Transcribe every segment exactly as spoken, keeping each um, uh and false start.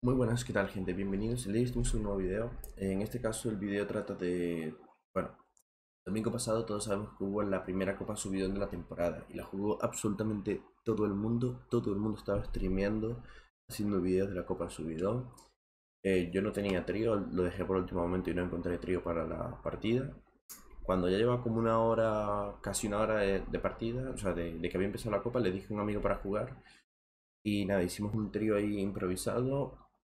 Muy buenas, ¿qué tal, gente? Bienvenidos. El día de hoy tenemos un nuevo video. En este caso el video trata de... Bueno, el domingo pasado todos sabemos que hubo la primera Copa Subidón de la temporada y la jugó absolutamente todo el mundo. Todo el mundo estaba streameando, haciendo videos de la Copa Subidón. Eh, yo no tenía trío, lo dejé por último momento y no encontré trío para la partida. Cuando ya llevaba como una hora, casi una hora de, de partida, o sea, de, de que había empezado la Copa, le dije a un amigo para jugar. Y nada, hicimos un trío ahí improvisado.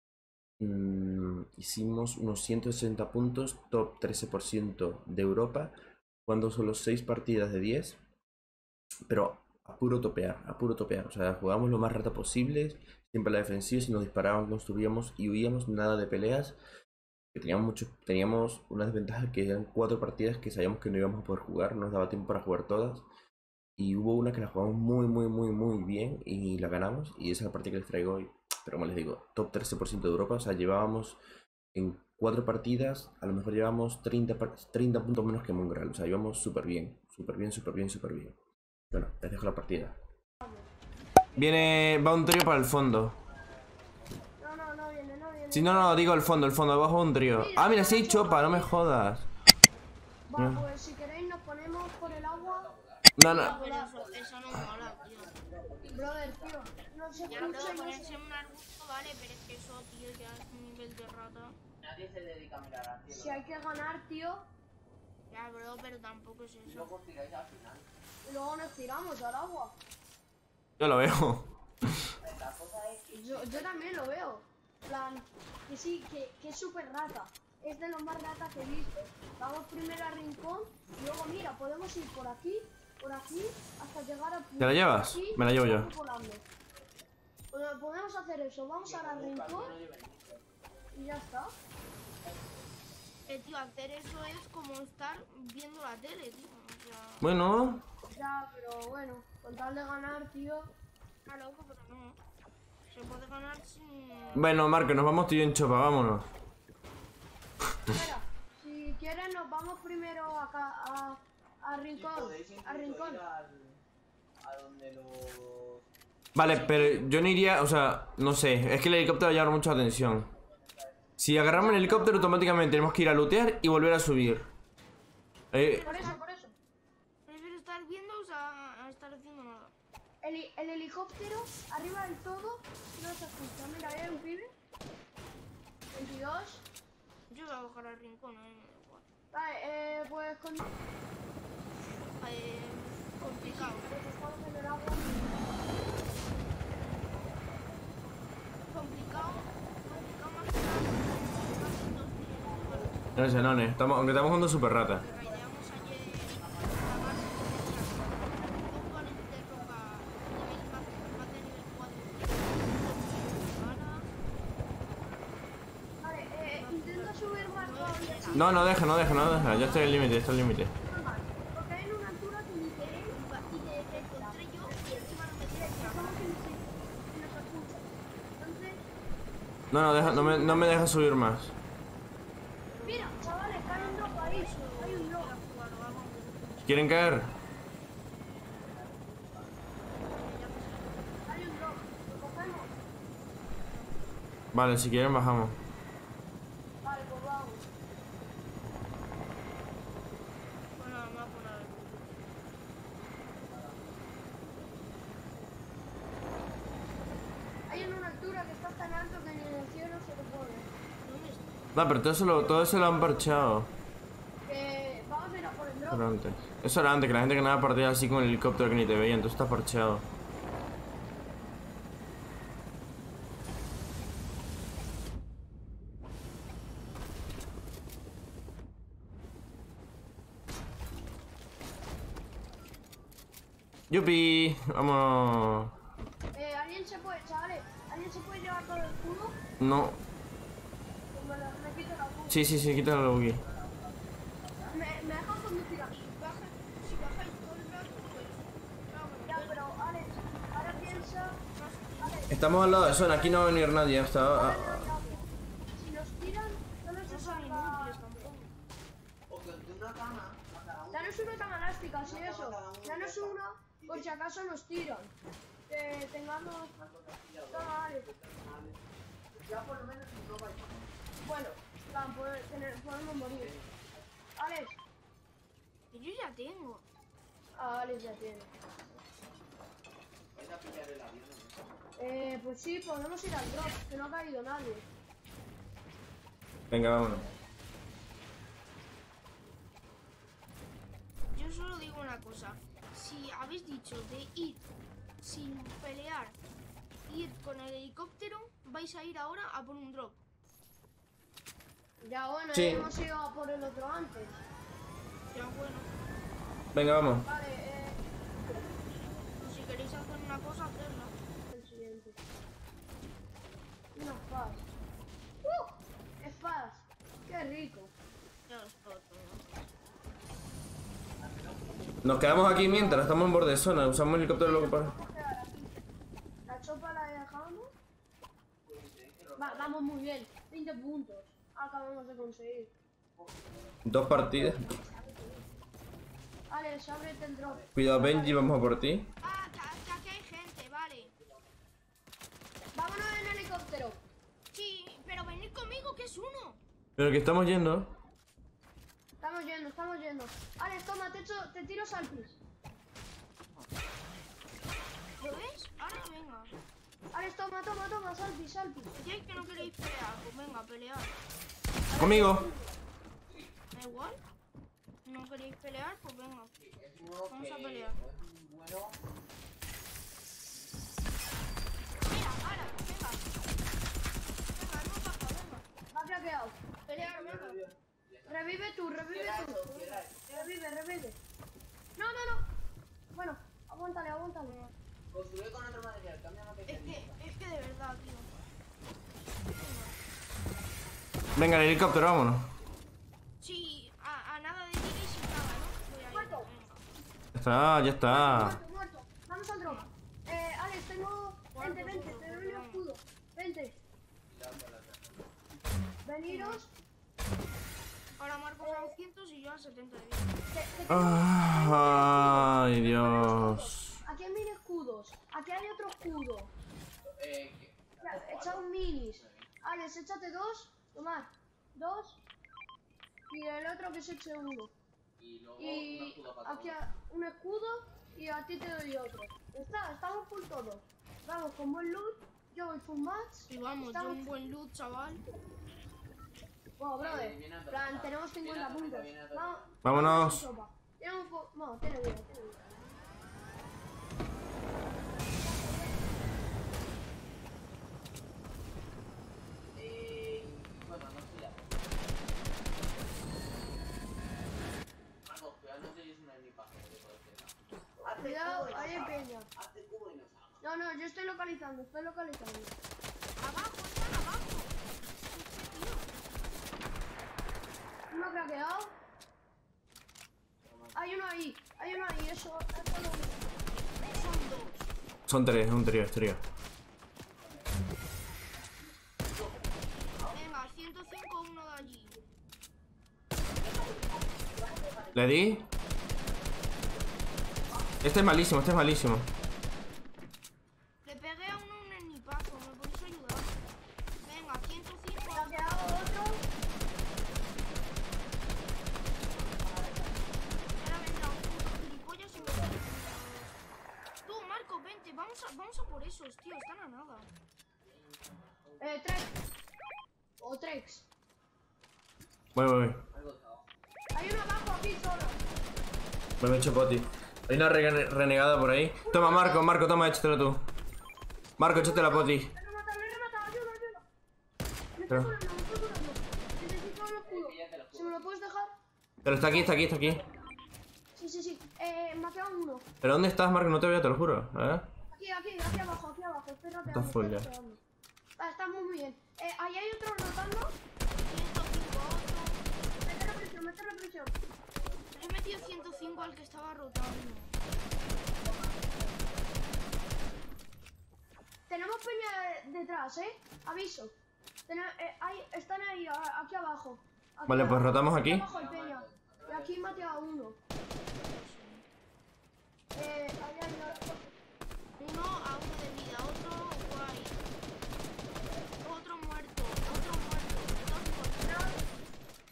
Mm, hicimos unos ciento sesenta puntos, top trece por ciento de Europa, jugando solo seis partidas de diez, pero a puro topear, a puro topear. O sea, jugamos lo más rata posible, siempre a la defensiva, si nos disparaban, construíamos y huíamos, nada de peleas. Que teníamos, mucho, teníamos una desventaja que eran cuatro partidas que sabíamos que no íbamos a poder jugar, no nos daba tiempo para jugar todas. Y hubo una que la jugamos muy, muy, muy, muy bien y la ganamos. Y esa es la partida que les traigo hoy. Pero como les digo, top trece por ciento de Europa. O sea, llevábamos en cuatro partidas, a lo mejor llevábamos treinta, treinta puntos menos que Mongrel. O sea, íbamos súper bien, súper bien, súper bien, súper bien. Bueno, les dejo la partida. Viene, va un trío para el fondo. No, no, no viene, no viene. Si no, no, digo el fondo, el fondo, abajo un trío. Ah, mira, sí, chopa, no me jodas. Va, pues si queréis nos ponemos por el agua. No, no. Pero eso, eso no mola, tío. Brother, tío, no se Ya, bro, escucha y no ponerse se... en un arbusto, vale, pero es que eso, tío, ya es un nivel de rata. Nadie se dedica a mirar al cielo. Si hay que ganar, tío, Ya, bro, pero tampoco es Y eso. luego os tiráis al final. y luego nos tiramos al agua. Yo lo veo. La cosa es que Yo, yo también lo veo. En plan, que sí, que, que es súper rata. Es de lo más rata que he visto. Vamos primero al rincón y luego, mira, podemos ir por aquí, por aquí, hasta llegar a... ¿Te la llevas? Aquí, Me la llevo yo. vamos volando. Pues podemos hacer eso, vamos ahora al rincón y ya está. Eh, tío, hacer eso es como estar viendo la tele, tío. O sea, Bueno. Ya, pero bueno, con tal de ganar, tío. está loco, pero no. Se puede ganar sin... Bueno, Marco, nos vamos tú y yo en chopa, vámonos. Espera, si quieres nos vamos primero acá a, a y Rincón, podéis a incluso Rincón. ir al, a donde los... Vale, pero yo no iría, o sea, no sé, es que el helicóptero va a llamar mucha atención. Si agarramos el helicóptero, automáticamente tenemos que ir a lootear y volver a subir. Eh, Por eso, por eso. Prefiero estar viendo, o sea, a estar haciendo nada. El, el helicóptero, arriba del todo, no se escucha. Mira, ahí hay un pibe. veintidós. Yo voy a bajar al rincón, eh, me da igual. Vale, eh, pues con... Eh, complicado. Pues estamos en el agua. Complicado. Complicado más que nada. Casi dos días. no sé, no, no, estamos, aunque estamos jugando super rata. Raideamos ayer la base de componentes de roca nivel más de nivel cuatro. Vale, eh, intenta subir más todavía. Sí, No, no deja, no deja, no deja, ya estoy al límite, está al límite. normal. Porque hay en una altura que ni te ven y te, te encontré yo y encima no me tiré. Estamos en el sitio y nos escucha. Entonces, No, no, deja, no, me, no me deja subir más. mira, chavales, que hay un drop ahí. Hay un drop. ¿Quieren caer? Hay un drop. ¿Lo cogemos? Vale, si quieren bajamos. Vale, pues vamos. Bueno, vamos a poner. Hay en una altura que está tan alto que ni en el cielo se lo pone. ¿Dónde está? No, pero todo eso lo, todo eso lo han parchado. Que vamos a ir a por el drop. Pero antes. Eso era antes, que la gente ganaba partidas así con el helicóptero que ni te veía, entonces está parcheado. ¡Yupi! Vámonos. Eh, ¿alguien se puede, chavales? ¿Alguien se puede llevar todo el escudo? No. Pues me, lo- me quito la escudo. Sí, sí, sí, quítalo el buggy. Me, me dejan conducir aquí. Baja, si bajáis todo el rato, pues. No, bueno, Ya, pero Alex, ahora piensa. Alex, Estamos al lado de zona, aquí no va a venir nadie hasta ahora. si nos tiran, solo se no son salva. inútiles tampoco. O que de una cama a cada uno. Danos una cama elástica, si eso. Danos una, por si acaso nos tiran. Que tengamos. Toma, Alex. Ya por lo menos no vais. Bueno, plan, poder tener, podemos morir. Alex. Que yo ya tengo. Ah, Alex ya tiene. Vais a pillar el avión, ¿no? Eh, pues sí, podemos ir al drop, que no ha caído nadie. Venga, vámonos. Yo solo digo una cosa. Si habéis dicho de ir sin pelear, ir con el helicóptero, vais a ir ahora a por un drop. Ya bueno, Sí. hemos ido a por el otro antes. Ya bueno. Venga, vamos. Vale, eh, Pues si queréis hacer una cosa, hacerla. el siguiente. Una faz. ¡Uh! Es faz. Qué rico. Ya os puedo tomar. Nos quedamos aquí mientras estamos en borde de zona. Usamos el helicóptero loco para. Vamos a quedar aquí. La chopa la dejamos. Va, vamos muy bien. veinte puntos. Acabamos de conseguir. Dos partidas. Alex, ábrete el drop. Cuidado, Benji, vamos a por ti. Ah, que, que aquí hay gente, vale. Vámonos en helicóptero. Sí, pero venid conmigo, que es uno. Pero que estamos yendo. Estamos yendo, estamos yendo. Alex, toma, te, echo, te tiro salpis. ¿Lo ves? Ahora venga. Alex, toma, toma, toma, salpis, salpis. Decíais que no queréis pelear, pues venga, pelear. Conmigo. Da igual. No queréis pelear, pues venga. Es uno Vamos a que pelear. es bueno. Mira, ahora, venga. Venga, hemos bajado, venga. Va craqueado. Pelear, venga. Revive tú, revive Cierra tú. eso, cierra eso. Revive, revive. No, no, no. Bueno, aguántale, aguántale. Construye con otro material, cambia material. Es que, es que de verdad, tío. Venga, el helicóptero, vámonos. Sí, a, a nada de ti y sin nada, ¿no? Voy a ir, Muerto. venga. Ya está, ya está. Muerto, muerto. Vamos al drop. Eh, Alex, tengo... Vente, vente, te doy un escudo. Vente. Veniros. Ahora Marcos a doscientos y yo a setenta de vida. Te, te Ah, ay, Dios. Aquí hay mini escudos. Aquí hay otro escudo. Eh, que- Ya, echa un minis. Alex, échate dos. Tomad. Dos. Y el otro que se eche uno. Y luego un Y escudo para aquí todos. a- un escudo y a ti te doy otro. Ya está, estamos full todos. Vamos con buen loot. Yo voy full match. Y vamos, yo Estamos- un buen loot, chaval. Bueno, brother. Viene a En plan, tocar. tenemos cincuenta Viene a puntos. tocar, viene a tocar. Vamos. Vámonos. a sopa. Tiene un po... No, tiene vida, tiene vida. Eh, bueno, no sé ya. Marcos, cuidado, no te lleves una enemiga de poder pegar. Hazte Cuidado, cubo y nos ahí hay haga. peña. Hazte cubo y nos haga. No, no, yo estoy localizando, estoy localizando. Abajo, están abajo. Este tío. Uno craqueado. Hay uno ahí, hay uno ahí, eso, eso lo vi. Son dos. Son tres, un trío, es trío. Venga, ciento cinco, uno de allí. ¿Le di? Este es malísimo, este es malísimo. Le pegué a uno un ennipazo, ¿me podéis ayudar? Venga, ciento cinco. Craqueado otro. Ahora vendrá un puto gilipollas y me... Tú, Marco, vente, vamos a, vamos a por esos, tío, están a nada. Eh, Trex. O Trex. Voy, voy, voy. Algo está abajo. Hay uno abajo aquí solo. Me he hecho poti. Hay una rene- renegada por ahí. Toma, Marco, Marco, toma, échatela tú. Marco, échate la poti. Me he rematado, me he rematado, ayuda, ayuda. Me estoy Pero- curando, me estoy curando. Necesito un escudo. ¿Si me lo puedes dejar? Pero está aquí, está aquí, está aquí. Sí, sí, sí. Eh, me ha quedado uno. ¿Pero dónde estás, Marco? No te veo, te lo juro. ¿Eh? Aquí, aquí, aquí abajo, aquí abajo. Estoy rapeando, Está full estoy ya. rapeando. Ah, estamos muy bien. Eh, ahí hay otro rotando. ciento cinco a otro. Mete represión, mete represión. Le he metido ciento cinco al que estaba rotando. Tenemos peña de- detrás, ¿eh? Aviso. Tene- eh, ahí, están ahí, a- aquí abajo. Aquí Vale, pues abajo. rotamos aquí. Abajo hay peña. Y aquí mate a uno. Eh, ahí hay otro. Uno a uno de vida, otro guay. Otro muerto.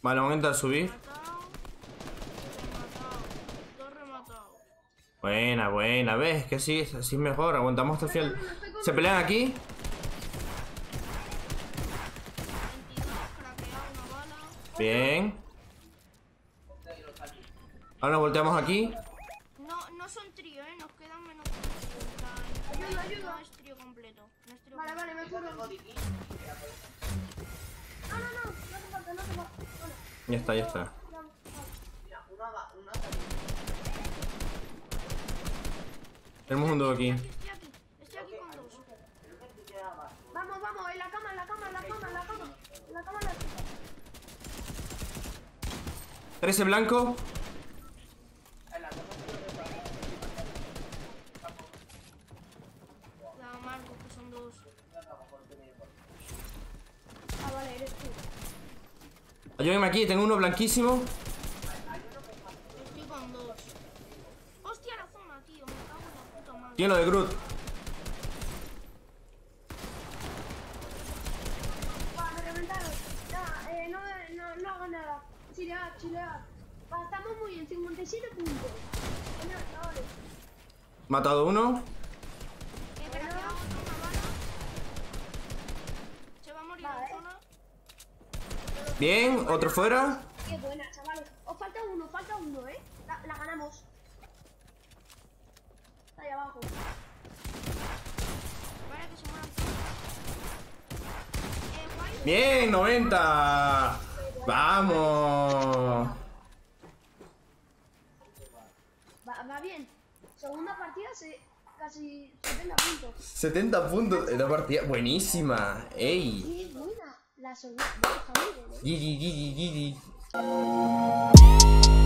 Vale, momento de subir. Rematado. Rematado. Dos rematados. Buena, buena. ¿Ves? Que sí, así es mejor. Aguantamos hasta el final. ¿Se pelean aquí? veintidós, craqueado una bala. Bien. Ahora nos volteamos aquí. No, no son trío, eh. Nos quedan menos que un trío. En plan, Ayuda, ayuda. No es trío completo. No es trío Vale, vale, me completo. curo. No, no, no, no hace falta, no hace falta. Bueno, Ya está, ya está. vamos, vamos. Mira, una va, una Tenemos un dúo aquí. Estoy aquí. Estoy aquí con dos. Vamos, vamos, en la cama, en la cama, en la cama, en la cama. En la cama, en la cama. trece blanco. La marco, que son dos. Ah, vale, eres tú. Ayúdenme aquí, tengo uno blanquísimo. Estoy con dos. Hostia, la zona, tío. Me cago en la puta madre. Lleno de Groot. Va, me reventaron. Ya, eh, no, no, no hago nada. Chilear, chilear. Va, estamos muy bien, cincuenta y siete puntos. Genial, chavales. Matado uno. He craqueado otro, una bala. Se va a morir Vale. en zona. Bien, otro fuera. Qué buena, chavales. Os falta uno, falta uno, ¿eh? La, la ganamos. Está ahí abajo. Vale, que se mueran todos. Eh, guay. Bien, noventa. Vamos. Va, va bien. Segunda partida, se, casi setenta puntos. setenta puntos. Una partida buenísima. Ey. Qué buena. La segunda. Está muy bien, ¿eh? G G, G G, G G.